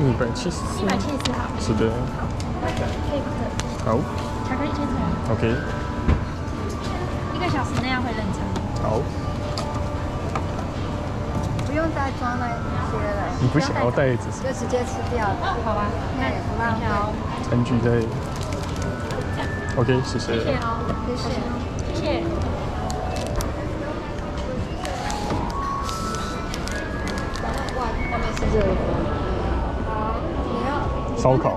174。174好。 是的。好。 巧克力千层。 OK。 1个小时内要回冷藏。 好。 不用再装那些了。 你不想要袋子？ 就直接吃掉了。 好吧，那也不浪费。 餐具在。OK， 谢谢。 谢谢哦， 谢谢。 谢谢。 外面是热的。好，你要烧烤。